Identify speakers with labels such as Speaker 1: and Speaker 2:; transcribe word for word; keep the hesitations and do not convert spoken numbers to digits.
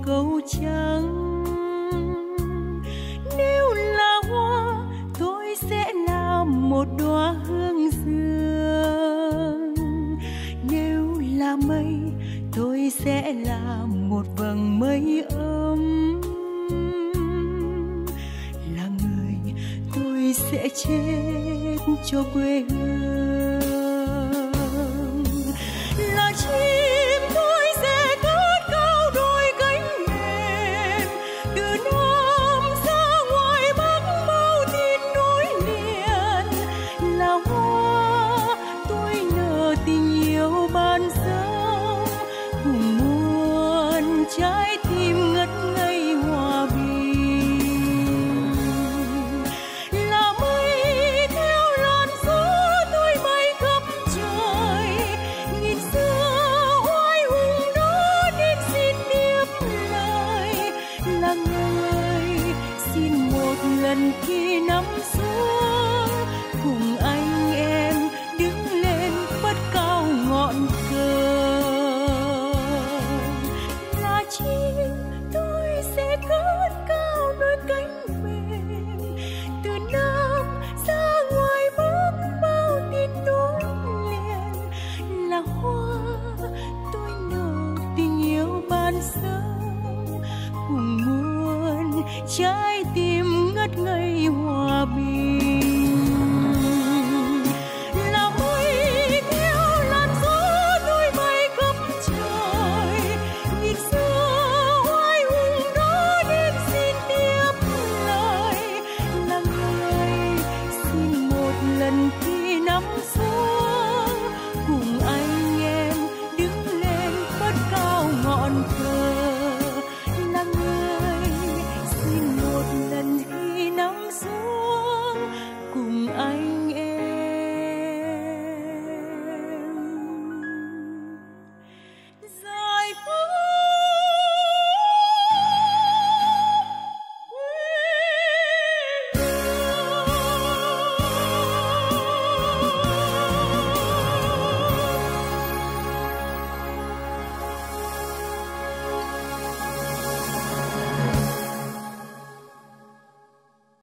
Speaker 1: câu trắng. Nếu là hoa tôi sẽ là một đóa hương dương, nếu là mây tôi sẽ là một vầng mây ấm, là người tôi sẽ chết cho quê hương.